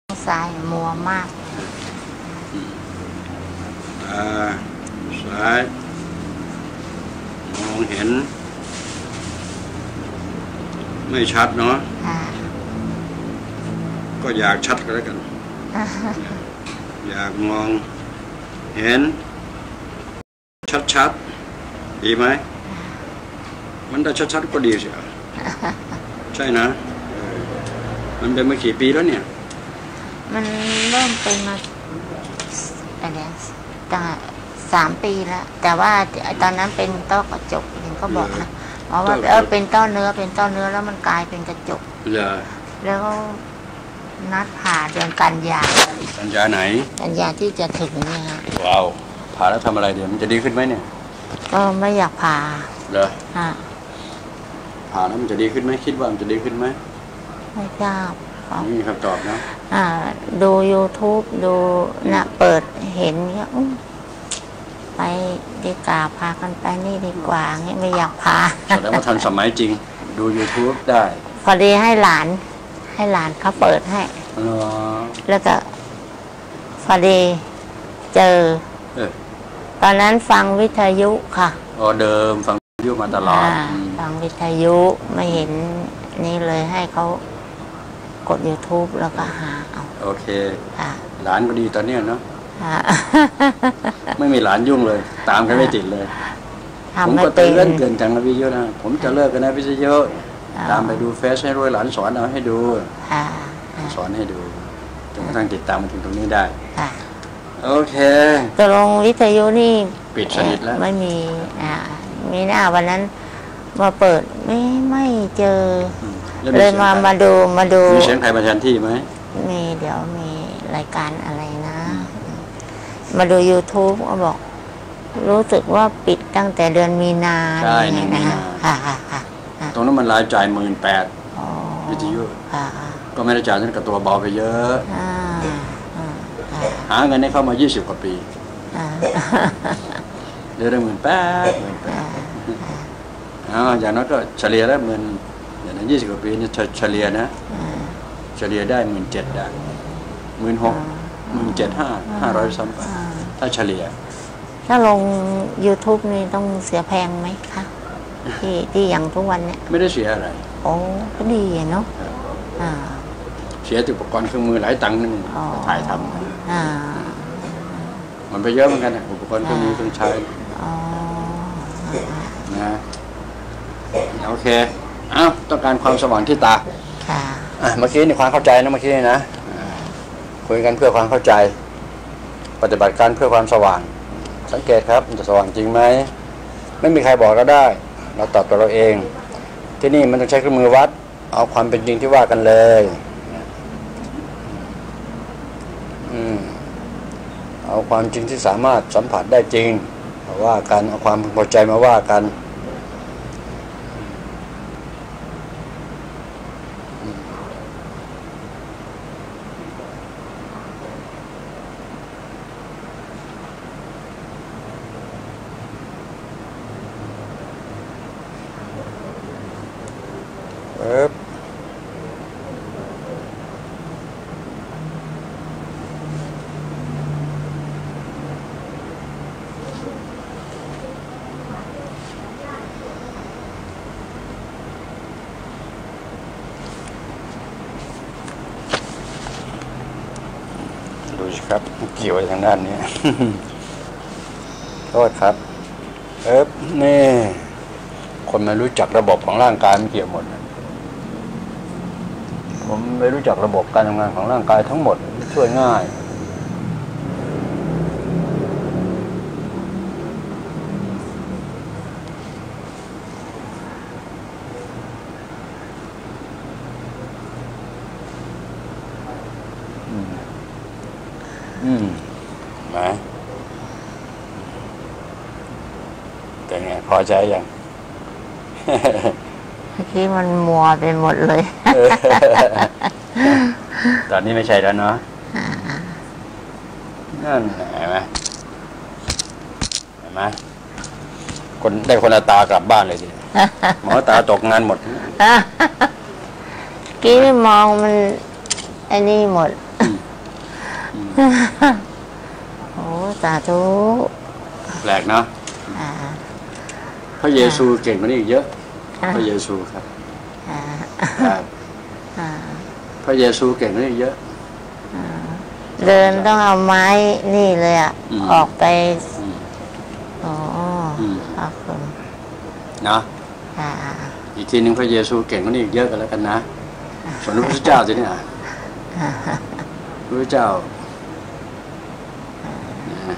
ซ้ายมัวมากซ้ายมองเห็นไม่ชัดเนาะก็อยากชัดก็แล้วกันอยากมองเห็นชัดๆดีไหมมันได้ชัดๆก็ดีสิใช่นะมันเป็นมากี่ปีแล้วเนี่ยมันเริ่มเป็นมาอะไรตั้ง3 ปีแล้วแต่ว่าตอนนั้นเป็นต้อกระจกเห็นเขาบอกนะเพราะว่าเป็นต้อเนื้อแล้วมันกลายเป็นกระจกแล้วนัดผ่าเดือนกันยาไหนกันยาที่จะถึงเนี่ยฮะว้าวผ่าแล้วทำอะไรเดี๋ยวมันจะดีขึ้นไหมเนี่ยก็ไม่อยากผ่าเหรอผ่าแล้วมันจะดีขึ้นไหมคิดว่ามันจะดีขึ้นไหมไม่ทราบไม่มีคำตอบนะดู YouTube ดูนะเปิดเห็นเงี้ยไปดีกว่าพากันไปนี่ดีกว่าเงี้ยไม่อยากพาแสดงว่าทันสมัยจริงดู YouTube ได้พอดีให้หลานเขาเปิดให้แล้วก็พอดีเจอตอนนั้นฟังวิทยุค่ะเดิมฟังวิทยุมาตลอดฟังวิทยุไม่เห็นนี่เลยให้เขากด YouTube แล้วก็หาเอาโอเคหลานก็ดีตอนนี้เนาะไม่มีหลานยุ่งเลยตามกันไม่ติดเลยผมก็เตือนทางวิทยุนะผมจะเลิกกันนะวิทยุตามไปดูเฟซให้ด้วยหลานสอนเอาให้ดูสอนให้ดูจนกระทั่งติดตามมาถึงตรงนี้ได้โอเคตกลงวิทยุนี่ปิดสนิทแล้วไม่มีมีหน้าวันนั้นมาเปิดไม่เจอเลยมาดูมีเสียงใครมาแทนที่ไหมมีเดี๋ยวมีรายการอะไรนะมาดู YouTube ก็บอกรู้สึกว่าปิดตั้งแต่เดือนมีนาใช่นะตรงนั้นมันรายจ่าย18,000วิทยุก็ไม่ได้จ่ายนั่นกับตัวเบาไปเยอะหาเงินให้เข้ามา20 กว่าปีเดือนละ18,000อย่างน้อยก็เฉลี่ยแล้วอย่างนั้น20 กว่าปีนี่เฉลี่ยนะเฉลี่ยได้17,000ได้16,000 17,500ซ้ำไปถ้าเฉลี่ยถ้าลง YouTube นี่ต้องเสียแพงไหมคะที่อย่างทุกวันเนี่ยไม่ได้เสียอะไรโอ้ก็ดีเนาะเสียอุปกรณ์เครื่องมือหลายตังค์นึงถ่ายทำมันไปเยอะเหมือนกันอุปกรณ์เครื่องมือเครื่องใช้นะโอเคต้องการความสว่างที่ตาเมื่อกี้นี่ความเข้าใจนะเมื่อกี้นะคุยกันเพื่อความเข้าใจปฏิบัติการเพื่อความสว่างสังเกตครับมันจะสว่างจริงไหมไม่มีใครบอกเราได้เราตอบตัวเราเองที่นี่มันต้องใช้เครื่องมือวัดเอาความเป็นจริงที่ว่ากันเลยเอาความจริงที่สามารถสัมผัสได้จริงมาว่ากันเอาความพึงพอใจมาว่ากันดูสิครับเกี่ยวทางด้านนี้โทษครับนี่คนไม่รู้จักระบบของร่างกายมันเกี่ยวหมดผมไม่รู้จักระบบการทำงานของร่างกายทั้งหมดช่วยง่ายนะเป็นไงพอใจยังเมื่อกี้มันมัวไปหมดเลยตอนนี้ไม่ใช่แล้วเนาะนั่นเห็นไหมคนละตากลับบ้านเลยทีหมอตาตกงานหมดกี้มองมันไอ้นี่หมดโอ้สาธุแปลกเนาะอ่าพระเยซูเก่งกว่านี้อีกเยอะพระเยซูครับอ่าครับอ่าพระเยซูเก่งกว่านี้อีกเยอะเดินต้องเอาไม้นี่เลยอ่ะ ออกไปอ๋อขอบคุณเนาะอ่าอีกทีหนึงพระเยซูเก่งกว่านี้อีกเยอะกันแล้วกันนะส่วนพระพุทธเจ้าสิเนี่ยพระพุทธเจ้านะ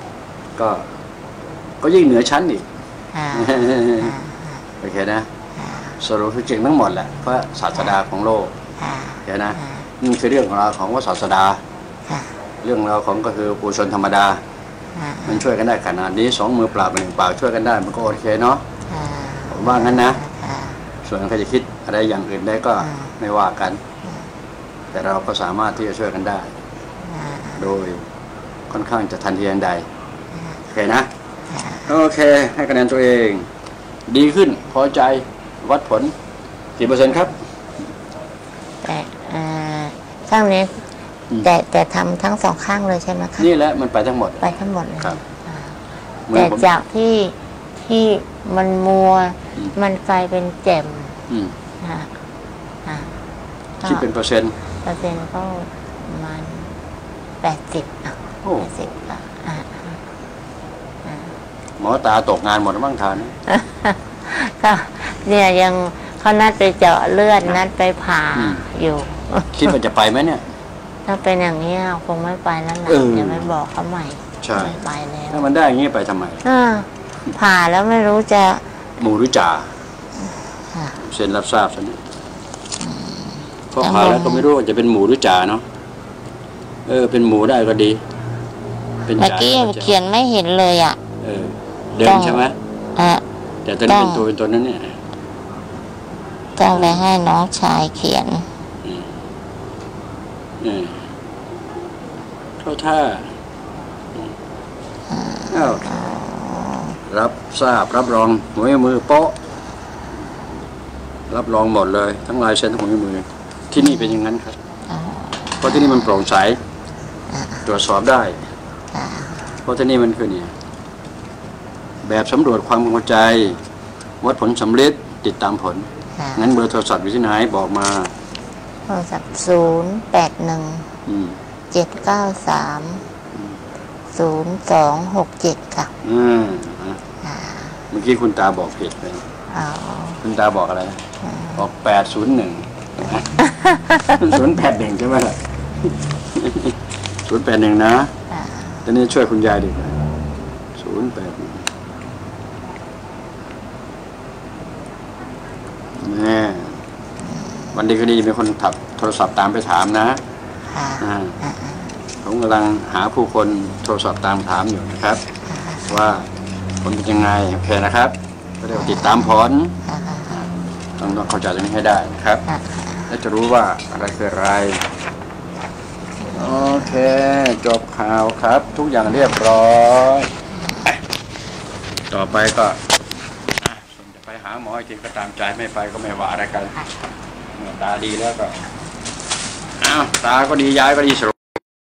ก็ยิ่งเหนือชั้นอีกอ่าโอเคนะสรุปคือเก่งทั้งหมดแหละพระศาสดาของโลกอ่าโอเคนะนี่คือเรื่องของเราของพระศาสดาค่ะเรื่องเราของก็คือปุถุชนธรรมดาอ่ามันช่วยกันได้ขนาดนี้2 มือเปล่ากับ1 ปากช่วยกันได้มันก็โอเคเนาะอ่าผมว่างั้นนะอ่าส่วนใครจะคิดอะไรอย่างอื่นได้ก็ไม่ว่ากัน แต่เราก็สามารถที่จะช่วยกันได้อ่าโดยค่อนข้างจะทันทีทันใดโอเคนะโอเค ให้คะแนนตัวเอง ดีขึ้นพอใจวัดผลกี่เปอร์เซ็นต์ครับแต่ข้างนี้แต่ทำทั้ง2 ข้างเลยใช่ไหมคะนี่แหละมันไปทั้งหมดไปทั้งหมดเลยครับอ่าเหมือนแต่ผมจากที่มันมัว มันกลายเป็นแจ่มอืมอ่าอ่าคิดเป็นเปอร์เซ็นต์เปอร์เซ็นต์ก็ประมาณ80 โอ้ 80อ่ะอ่าหมอตาตกงานหมดแล้วบ้างทานก็เนี่ยยังเขานัดไปเจาะเลือดนัดไปผ่าอยู่คิดว่าจะไปไหมเนี่ยถ้าเป็นอย่างนี้คงไม่ไปแล้วนะเออจะไม่บอกเขาใหม่ใช่ไม่ไปแล้วถ้ามันได้อย่างนี้ไปทำไมผ่าแล้วไม่รู้จะหมูหรือจ่าค่ะเซ็นรับทราบซะนี่พอผ่าแล้วก็ไม่รู้ว่าจะเป็นหมูหรือจ่าเนาะเป็นหมูได้ก็ดี เป็นเมื่อจ่ากี้ก็จะเขียนไม่เห็นเลยอ่ะเดินใช่ไหมอ่ะแต่ตอนนี้เป็นตัวนั้นเนี่ยต้องไปให้น้องชายเขียนเข้าท่าอ้าวรับทราบรับรองหัวมือโป๊ะรับรองหมดเลย ทั้งลายเซ็นทั้งหัวมือที่นี่เป็นอย่างนั้นครับ เพราะที่นี่มันโปร่งใสตรวจสอบได้ เพราะที่นี่มันคือเนี่ยแบบสำรวจความเข้าใจ วัดผลสำเร็จติดตามผล งั้นเบอร์โทรศัพท์อยู่ที่ไหนบอกมาโทรศัพท์081-793-0267 ค่ะเมื่อกี้คุณตาบอกผิดไปอ๋อคุณตาบอกอะไรนะบอก801 081ใช่ไหมล่ะ081นะตอนนี้ช่วยคุณยายดีกว่า081แม่วันดีก็ดีมีคนถับโทรศัพท์ตามไปถามนะผมกำลังหาผู้คนโทรศัพท์ตามถามอยู่นะครับ ว่าผลเป็นยังไงโอเคนะครับก็เดี๋ยวติดตามผลต้องเข้าใจตรงนี้ให้ได้นะครับและจะรู้ว่าอะไรคืออะไรโอเคจบข่าวครับ ทุกอย่างเรียบร้อยต่อไปก็จะไปหาหมอจริงก็ตามใจไม่ไปก็ไม่ว่าอะไรกันเมื่อตาดีแล้วก็อ้าวตาก็ดียายก็ดีสรุป